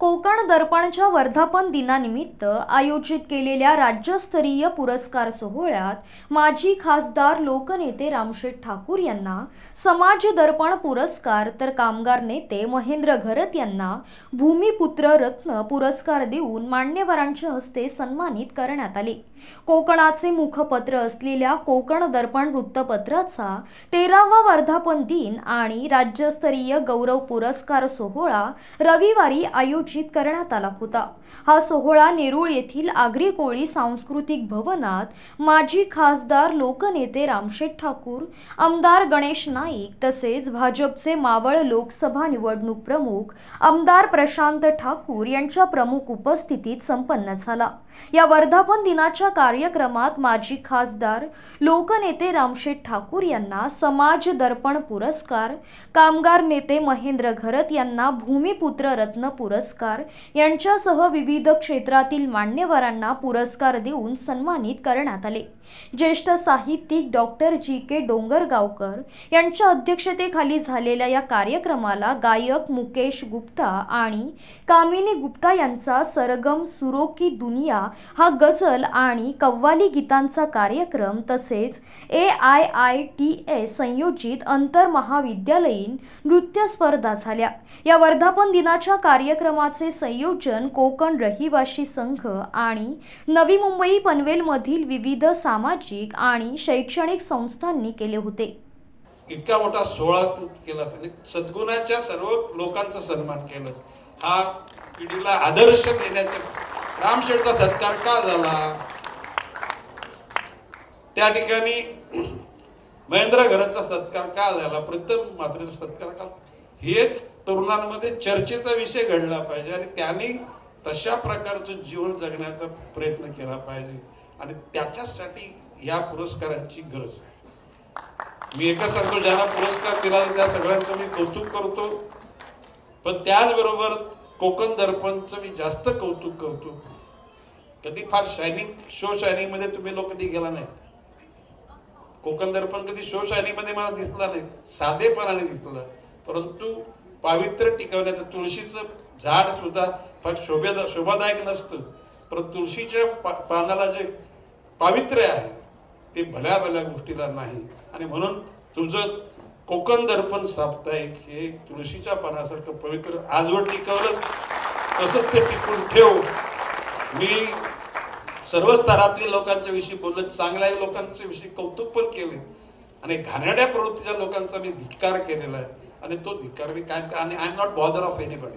कोकण दर्पणच्या वर्धापन दिनानिमित्त आयोजित केलेल्या राज्यस्तरीय पुरस्कार सोहळ्यात माजी खासदार लोकनेते रामशेठ ठाकूर यांना समाज दर्पण पुरस्कार तर कामगार नेते महेंद्र घरत यांना भूमिपुत्र रत्न पुरस्कार देऊन मान्यवरांच्या हस्ते सन्मानित करण्यात आले। कोकणाचे मुखपत्र असलेल्या कोकण दर्पण वृत्तपत्राचा 13वा वर्धापन दिन आणि राज्यस्तरीय गौरव पुरस्कार सोहळा रविवारी आयोजित करण्यात आला होता। हा सोहळा नेरूळ येथील आगरी कोळी सांस्कृतिक भवनात माजी खासदार लोकनेते रामशेठ ठाकूर, आमदार गणेश नाईक तसेच भाजपचे मावळ लोकसभा निवडणूक प्रमुख आमदार प्रशांत ठाकूर यांच्या प्रमुख उपस्थितीत संपन्न झाला। या वर्धापन दिनाच्या कार्यक्रमात माजी खासदार लोकनेते रामशेठ ठाकूर यांना समाज दर्पण पुरस्कार, कामगार नेते महेंद्र घरत यांना भूमिपुत्र रत्न पुरस्कार यांच्यासह विविध क्षेत्रातील मान्यवरांना पुरस्कार देऊन सन्मानित करण्यात आले। ज्येष्ठ साहित्यिक डॉक्टर जी.के. डोंगरगावकर यांच्या अध्यक्षतेखाली झालेल्या या कार्यक्रमाला गायक मुकेश गुप्ता आणि कामिनी गुप्ता यांचा सरगम सुरो की दुनिया हा गझल आणि कव्वाली गीतांचा कार्यक्रम तसेच AIITS संयोजित आंतर महाविद्यालयीन नृत्य स्पर्धा झाल्या। या वर्धापन दिनाच्या कार्यक्रमाचे संयोजन कोकण रहिवासी संघ आणि नवी मुंबई पनवेल मधील विविध सामाजिक आणि शैक्षणिक संस्थांनी केले होते। इतका मोठा सोहळा केला, सद्गुणाच्या सर्व लोकांचा सन्मान केला। हा पिढीला आदर्श देण्याचा रामशेठचा सत्कार का झाला, त्या ठिकाणी महेंद्र घरतचा सत्कार का झाला, प्रथम मात्रेचा सत्कार का, हे तरुणांमध्ये चर्चेचा विषय घडला पाहिजे आणि त्यांनी तशा प्रकारचं जीवन जगण्याचा प्रयत्न केला पाहिजे आणि त्याच्यासाठी या पुरस्कारांची गरज आहे। मी एकच सांगतो, ज्यांना पुरस्कार दिला त्या सगळ्यांचं मी कौतुक करतो, पण त्याचबरोबर कोकण दर्पणचं मी जास्त कौतुक करतो। कधी फार शो शायनिंग मध्ये तुम्ही लोक कधी गेला नाहीत। कोकण दर्पण कधी शो शायनिंग मध्ये मला दिसला नाही, साधेपणाने दिसलं, परंतु पावित्र्य टिकवण्याचं तुळशीचं झाड सुद्धा फार शोभादायक नसतं, परंतु तुळशीच्या पानाला जे पावित्र्य आहे ते भल्या भल्या गोष्टीला नाही आणि म्हणून तुझं कोकण दर्पण साप्ताहिक हे तुळशीच्या पानासारखं पवित्र आजवर टिकवलंच, तसंच ते टिकून ठेव। मी सर्व स्तरातल्या लोकांच्या विषयी बोललो, चांगल्या लोकांच्या विषयी कौतुक पण केले आणि घाणेरड्या प्रवृत्तीच्या लोकांचा मी धिक्कार केलेला आहे आणि तो धिक्कार मी कायम आणि I am not bother of anybody.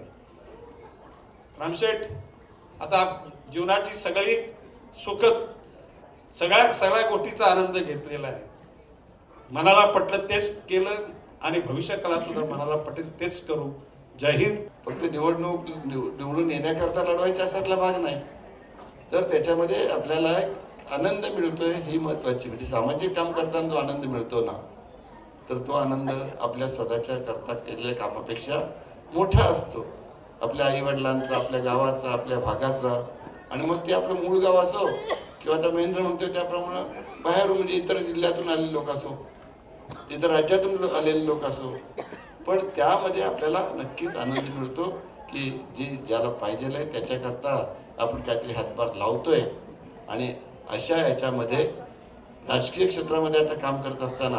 Ramsheth आता जीवनाची सगळी सुखद सगळ्या गोष्टीचा आनंद घेतलेला आहे। मनाला पटलं तेच केलं आणि भविष्य काळात सुद्धा मनाला पटेल तेच करू। जय हिंद। फक्त निवडून येण्याकरता लढवायचा असातला भाग नाही, तर त्याच्यामध्ये आपल्याला आनंद मिळतोय ही महत्वाची, म्हणजे सामाजिक काम करताना जो आनंद मिळतो ना, तर तो आनंद आपल्या स्वतःच्या करता केलेल्या कामापेक्षा मोठा असतो। आपल्या आई वडिलांचा, आपल्या गावाचा, आपल्या भागाचा, आणि मग ते आपलं मूळ गाव असो किंवा आता महेंद्र म्हणतो त्याप्रमाणे बाहेरून म्हणजे इतर जिल्ह्यातून आलेले लोक असो, इतर राज्यातून आलेले लोक असो, पण त्यामध्ये आपल्याला नक्कीच आनंद मिळतो की ज्याला पाहिजे आहे त्याच्याकरता आपण काहीतरी हातभार लावतोय। आणि अशा याच्यामध्ये राजकीय क्षेत्रामध्ये आता काम करत असताना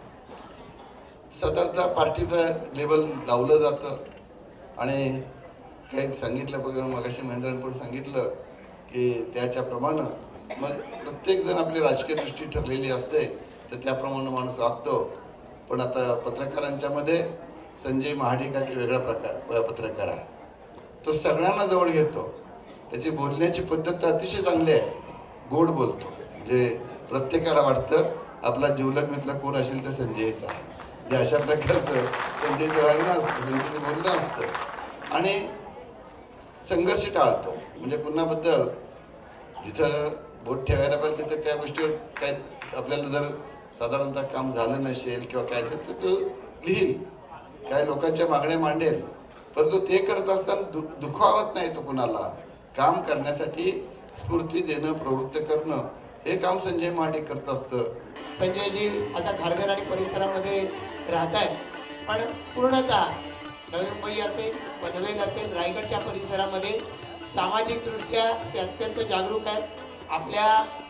साधारणतः पार्टीचं लेवल लावलं जातं आणि काही सांगितलं बघा, मगाशी महेंद्रांनी पण सांगितलं की त्याच्याप्रमाणे मग प्रत्येक जण आपली राजकीय दृष्टी ठरलेली असते तर त्याप्रमाणे माणूस वागतो। पण आता पत्रकारांच्या मध्ये संजय महाडिक एक वेगळा प्रकार पत्रकार आहे, तो सगळ्यांना जवळ घेतो, त्याची बोलण्याची पद्धत अतिशय चांगली आहे, गोड बोलतो, म्हणजे प्रत्येकाला वाटतं आपला जिवलग मित्र कोण असेल तर संजयचा आहे, म्हणजे अशा प्रकारचं संजयचं वागणं असतं, संजयचं बोलणं असतं आणि संघर्ष टाळतो। म्हणजे कुणाबद्दल जिथं बोट ठेवायला पाहिजे तिथं त्या गोष्टीवर काय आपल्याला जर साधारणतः काम झालं नसेल किंवा काय तर तो लिहील, काय लोकांच्या मागण्या मांडेल, परंतु ते करत असताना दुखावत नाही तो कुणाला, काम करण्यासाठी स्फूर्ती देणं, प्रवृत्त करणं हे काम संजय महाडिक करत असतं। संजयजी आता खारघर आणि परिसरामध्ये राहत आहेत, पण पूर्णतः नवी मुंबई असेल, पनवेल असेल, रायगडच्या परिसरामध्ये सामाजिकदृष्ट्या ते अत्यंत जागरूक आहेत. आपल्या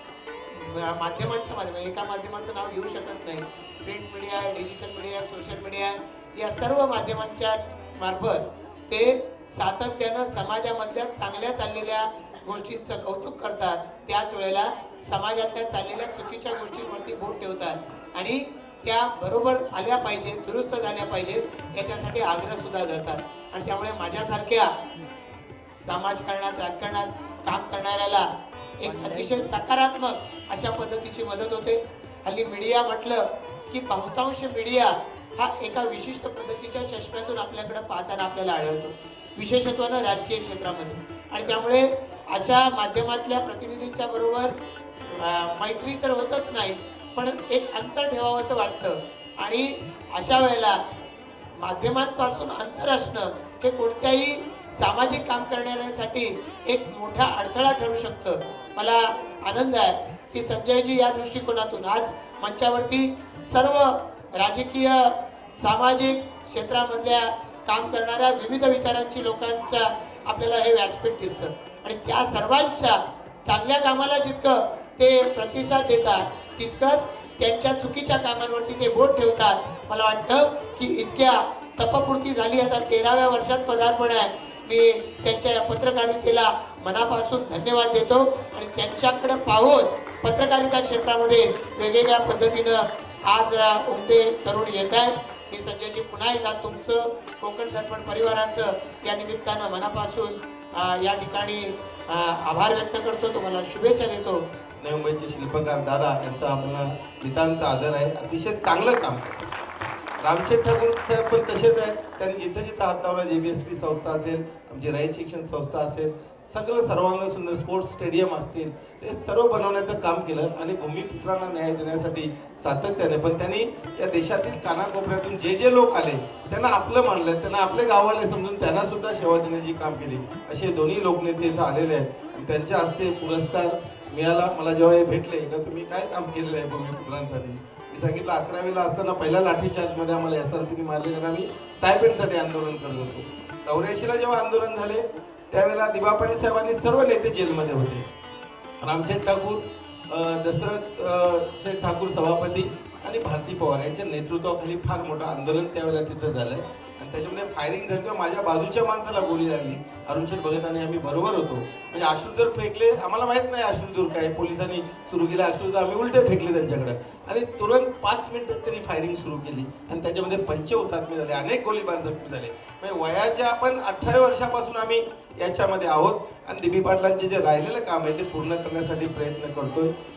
माध्यमांच्या एका माध्यमाचं नाव घेऊ शकत नाही, print media, digital media, social media या सर्व माध्यमांच्या मार्फत ते सातत्यानं समाजामधल्या चांगल्या चाललेल्या गोष्टींचं कौतुक करतात, त्याच वेळेला समाजातल्या चाललेल्या चुकीच्या गोष्टींवरती बोट ठेवतात आणि त्या बरोबर आल्या पाहिजेत, दुरुस्त झाल्या पाहिजेत याच्यासाठी आग्रह सुद्धा धरतात. आणि त्यामुळे माझ्यासारख्या समाजकारणात, राजकारणात काम करणाऱ्याला एक अतिशय सकारात्मक अशा पद्धतीची मदत होते. हल्ली मीडिया म्हटलं की बहुतांश मीडिया हा एका विशिष्ट पद्धतीच्या चष्म्यातून आपल्याकडे पाहताना आपल्याला आढळतो, विशेषत्वानं राजकीय क्षेत्रामध्ये. आणि त्यामुळे अशा माध्यमातल्या प्रतिनिधींच्या बरोबर मैत्री तर होतच नाही, पण एक अंतर ठेवावं असं वाटतं. आणि अशा वेळेला माध्यमांपासून अंतर असणं हे कोणत्याही सामाजिक काम करणाऱ्यांसाठी एक मोठा अडथळा ठरू शकतं. मला आनंद आहे की संजयजी या दृष्टिकोनातून आज मंचावरती सर्व राजकीय, सामाजिक क्षेत्रामधल्या काम करणाऱ्या विविध विचारांची लोकांचा आपल्याला हे व्यासपीठ दिसतं. आणि त्या सर्वांच्या चांगल्या कामाला जितकं ते प्रतिसाद देतात, तितकंच त्यांच्या चुकीच्या कामांवरती ते बोट ठेवतात. मला वाटतं की इतक्या तपपूर्ती झाली, आता 13व्या वर्षात पदार्पण आहे. मी त्यांच्या या पत्रकारितेला मनापासून धन्यवाद देतो. आणि त्यांच्याकडे पाहून पत्रकारिता क्षेत्रामध्ये वेगवेगळ्या पद्धतीनं आज उमटे तरुण येत आहेत. मी संजयजी पुन्हा एकदा तुमचं, कोकण दर्पण परिवाराचं या निमित्तानं मनापासून या ठिकाणी आभार व्यक्त करतो, तुम्हाला शुभेच्छा देतो. नवी मुंबईचे शिल्पकार दादा यांचा आपल्याला नितांत आदर आहे. अतिशय चांगलं काम. रामशेठ ठाकूर साहेब पण तसेच आहेत. त्यांनी जिथं जिथं हात लावला, JBSP संस्था असेल, आमची रयत शिक्षण संस्था असेल, सगळं सर्वांग सुंदर स्पोर्ट्स स्टेडियम असतील, ते सर्व बनवण्याचं काम केलं. आणि भूमिपुत्रांना न्याय देण्यासाठी सातत्याने, पण त्यांनी या देशातील कानाकोपऱ्यातून जे जे लोक आले त्यांना आपलं मानलं, त्यांना आपले गाववाले समजून त्यांना सुद्धा सेवा देण्याची काम केली. असे दोन्ही लोकनेते इथं आलेले आहेत. आणि त्यांच्या हस्ते पुरस्कार मिळाला. मला जेव्हा हे भेटले का तुम्ही काय काम केलेलं आहे भूमिपुत्रांसाठी, मी सांगितलं 11वीला असताना पहिल्या लाठीचार्जमध्ये आम्हाला SRPने मारले, कारण आम्ही स्टायपेंडसाठी आंदोलन करत होतो. 84ला जेव्हा आंदोलन झाले त्यावेळेला दिबा पाटील साहेबांनी सर्व नेते जेलमध्ये होते. रामशेठ ठाकूर, दशरथ शेठ ठाकूर सभापती आणि भारती पवार यांच्या नेतृत्वाखाली फार मोठं आंदोलन त्यावेळेला तिथं झालं. आणि त्याच्यामध्ये फायरिंग झाली किंवा माझ्या बाजूच्या माणसाला गोळी लागली. अरुणशेठ भगत आणि आम्ही बरोबर होतो. म्हणजे अश्रूधूर फेकले, आम्हाला माहित नाही अश्रूधूर काय, पोलिसांनी सुरू केले अश्रूधूर, आम्ही उलटे फेकले त्यांच्याकडे. आणि तुरंत 5 मिनिटात त्यांनी फायरिंग सुरू केली आणि त्याच्यामध्ये 5 हुतात्मे झाले, अनेक गोळीबार जखमी झाले. म्हणजे वयाच्या आपण 18 वर्षापासून आम्ही याच्यामध्ये आहोत. आणि दिबी पाटलांचे जे राहिलेलं काम आहे ते पूर्ण करण्यासाठी प्रयत्न करतोय.